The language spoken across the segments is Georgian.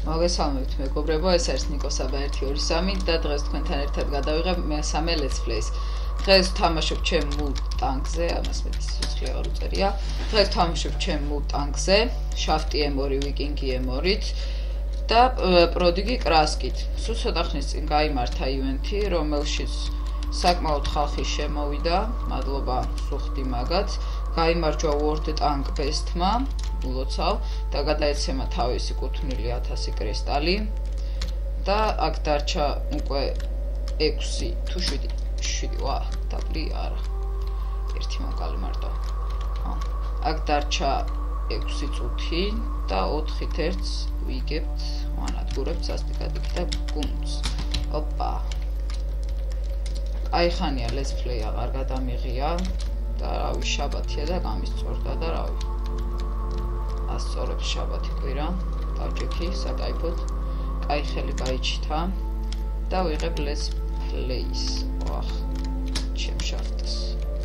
მოგესალმებით მეგობრებო, ეს არის ნიკო საბა 1-2-3 და დღეს თქვენთან ერთად გადავიღებ მესამე let's plays. დღეს ვთამაშობ ჩემ მუტანგზე, ამას მეტი სიცოცხლე აღარ უწერია. დღეს ვთამაშობ ჩემ მუტანგზე, შაფტი M2, ვიკინგი M2-ით და პროდიგი კრასკით. სულ ცოტა ხნის წინ გაიმართა ივენთი, რომელშიც საკმაოდ ხალხი შემოვიდა, მადლობა სუხდი მაგაც. გაიმარჯვა World Tank Best-მა, ულოცავ და გადაეცემა თავისი კუთვნილი 1000 კრისტალი და აქ დარჩა უკვე 6 თუ 7 ვა, დაბლი არა. ერთი მომკალი მარტო. აქ დარჩა 6 წუთი და 4-ით ერთს ვიგებთ, ვანადგურებთ სასტიკად იქ და გუნდს. ოპა. აი ხანია let's play აღარ გადამიღია და რავი შაბათია და გამისწორდა და რავი. ასწორებს შაბათი კვირა, დავჭიქი საკაიფოდ, კაი ხელი გაიჩითა და ვიღებ let's plays. ვახ, ჩემ შარტს.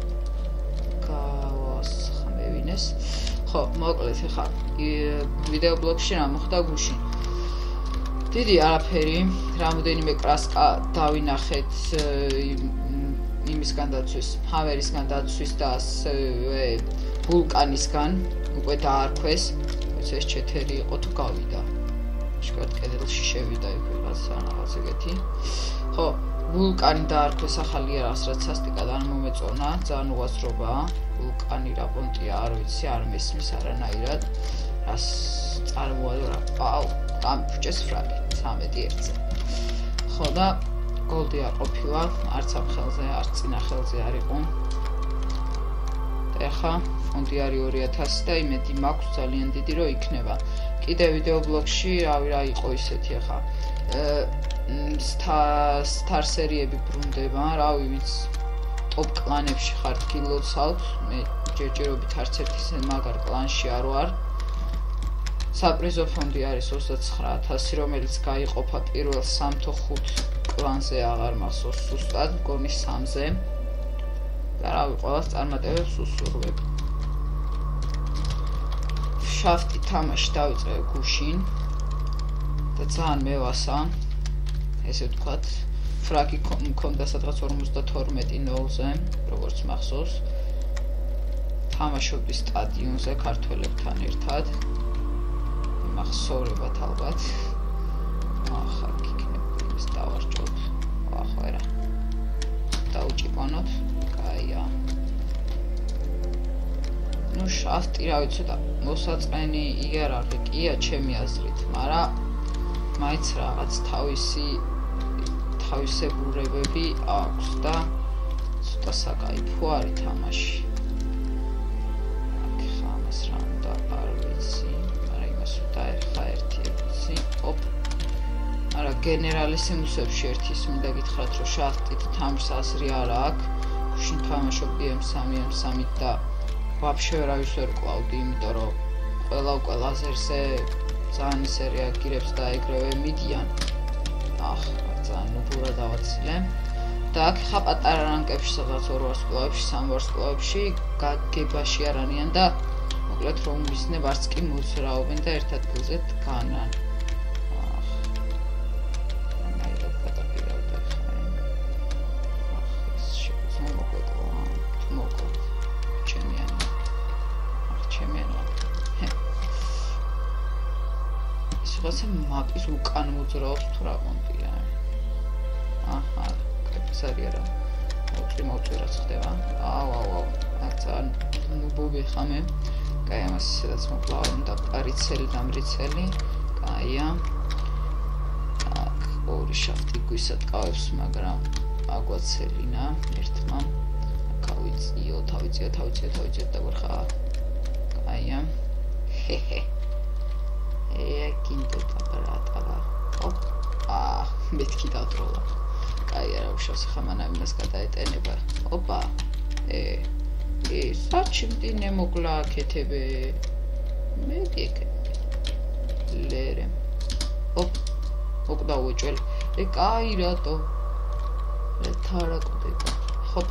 გავასხმევინეს. ხო, მოკლედ ხა ვიდეო ბლოგში რა მოხდა გუშინ. დიდი არაფერი, რამოდენიმე კრასკა დავინახეთ იმისგან დაცვის, ჰამერისგან დაცვის და ასევე ვულკანისგან უკვე დაარქვეს, ეს ჩეთერი იყო თუ გავიდა. შეკეთ კედელში შევიდა იქ რაღაც ეგეთი. ხო, ვულკანი დაარქვეს ახალი არას, რაც სასტიკად არ მომეწონა, ძალიან უაზრობაა. ვულკანი რა პონტია, არ ვიცი, არ მესმის არანაირად. რას წარმოადო რა. აუ, გამიფჭეს ფრაგი 13-1-ზე. ხო და გოლდი არ ყოფილა, არც ამ ხელზე, არც წინა ხელზე არ იყო. ეხა ფონდი არის 2000 და იმედი მაქვს ძალიან დიდი რომ იქნება. კიდე ვიდეო ბლოგში რავი რა იყო ისეთი ეხა star სერიები ბრუნდება, რავი ვინც ტოპ კლანებში ხართ გილოცავთ, მე ჯერჯერობით არც ერთი მაგარ კლანში არ ვარ. საპრიზო ფონდი არის 29000, რომელიც გაიყოფა პირველ 3 თუ 5 კლანზე აღარ მახსოვს სუსტად, მგონი 3-ზე. და რავი, ყველას წარმატებებს უსურვებ. შაფტი თამაში დავიწყე გუშინ და ძალიან მევასა, ესე ვთქვათ, ფრაგი მქონდა სადღაც 52-0-ზე, როგორც მახსოვს. თამაშობდი სტადიონზე ქართველებთან ერთად. მახსოვრებათ ალბათ. ახლა იქნება ის დავარჭოთ. ახლა რა. დაუჭიკონოთ. კაია. ნუ შაფტი რა ვიცი და მოსაწყენი იერარქი კია ჩემი აზრით, მაგრამ მაინც რაღაც თავისებურებები აქვს და ცოტა საკაიფო არის თამაში. აქ ხამას რა უნდა არ ვიცი, მაგრამ იმას დაერხა ერთი ეცი. ოპ. არა გენერალისიმუსებში ერთის მინდა გითხრათ რომ შაფტით თამაშს აზრი არა აქვს. გუშინ თამაშობდი M3 და ვაფშე ვერავის ვერ კლავდი, იმიტომ რომ ყველა უკვე ლაზერზე ძალიან ისე რეაგირებს და ეგრევე მიდიან. ახ, ძალიან უბურა დავაცილე. და აქ ხა პატარა რანკებში, სადღაც 2 ვარსკვლავებში, 3 ვარსკვლავებში გაგებაში არანიან და მოკლედ რომ მისნებ არც კი მოძრაობენ და ერთ ადგილზე დგანან. ახ. ნაირად გადაპირავდა ხა. ახ, ეს შეგვიძლია მოკლედო. თუ მოკლედ. ჩემიანი. ახ, ჩემიანი. ეს რაღაცა მაპის უკან მოძრაობს თუ რა კონტია. აჰა, კაცარი არა. მოწი რაც ხდება. აუ. აქ ძალიან ნუბობი ხამე. კაი, ამას სადაც მოკლავ უნდა პარიცელი და მრიცელი. კაია. აქ ორი შაფტი გვისად ყავებს, მაგრამ აგვაცელინა ერთმა. გავიწიო, თავიწია და ვერხა. კაია. ჰეჰე. კინტო აპარატა. ოპა, მეთქი დატროლა. კაი, არა უშავს ხამანა იმას გადაეტენება. ოპა. საჩიმდინე მოკლა კეთებე. მე გეკე. ლერე. ოპ. მოკდა უჭელ. კაი რატო? თარაკდება. ხოპ.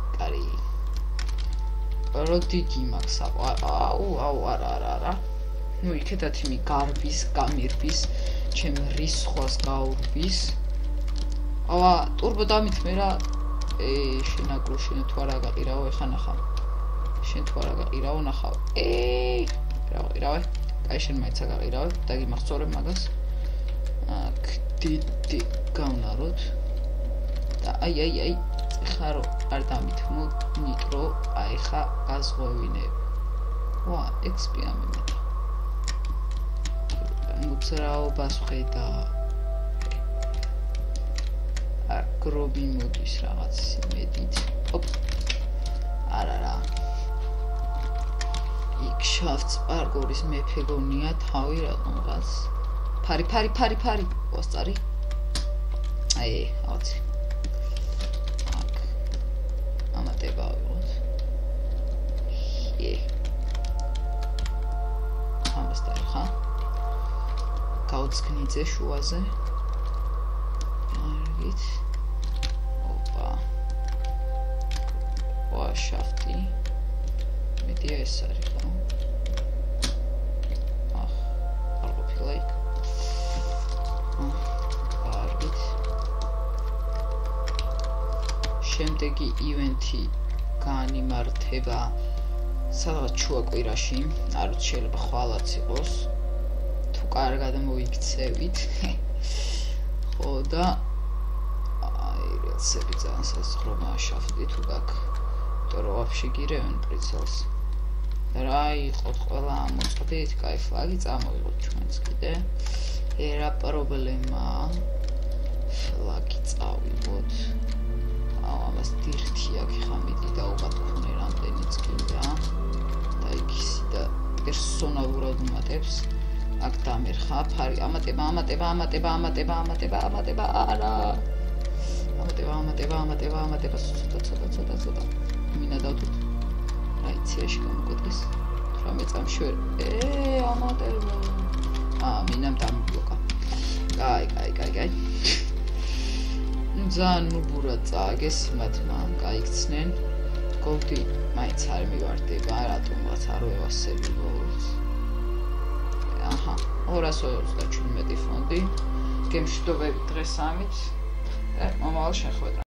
კარი. როდიგი მაქვს. აუ, არა. ნუ იქედათ იმი გარბის, გამირბის, ჩემ რისხვას გაურბის. ავა, ტურბო დამithმე რა. შენაგრო შენ თუ არა გაყირავ, ეხა ნახავ. შენ თუ არა გაყირავ, ნახავ. რა გაყირავე? აი შენ მაინც აგაყირავე, დაგიმახსოვრე მაგას. აქ დიდი გავნაროთ. და აი, ეხა რო არ დამithმო ნიტრო, აი ხა გაზღვევინებ. ვა, XP-ა მემეთა. მოძრაობას ხედა. აგრობი მოდის რაღაც იმედით. ოპ. არა. იქ შავწპარგორის მეფე გონია თავი რაღაცას. ფარი. ვასწარი. აი, ავცი. აქ. ამატება ვიღოთ. ამას დაიხა. გაუცქნიძე შუაზე. არგით. ოპა. ვა შაფტი. მეტია ეს არის ხო? არ ყოფილა იქ. არგით. შემდეგი ივენთი განიმართება სადღაც შუაკვირაში, არ ვიცი შეიძლება ხვალაც იყოს. თუ კარგად მოიქცევით. ხო და აი რეცები ძალიან საზღრომაა შაფტი თუ გაქვს. იმიტომ რომ ვაფშე გირევენ პრიცელს. რა იყოთ ყველა ამოწყდით, კაი ფლაგი წამოვიღოთ ჩვენც კიდე. რა პრობლემაა? ფლაგი წავიღოთ. ამას დირთი აქვს ხა მეტი დაუღატქუნე რამდენიც კიდე. და იქისი და პერსონალურად უმატებს. აქ დამერხა ფარი ამატება არა ამატება ცოტა მინა დავდოთ რა იცი რა შეგამოკვეთეს რამე წამშვერ ამატება მინამ დამიბლოკა კაი ძალიან ნუბურად წააგეს მათმა გაიქცნენ გოლდი მაინც არ მივარდება რატომღაც არ ვევასები ბოლოს 227 ფონდი გემშვიდობები დღეს ამით მომავალ შეხვედრას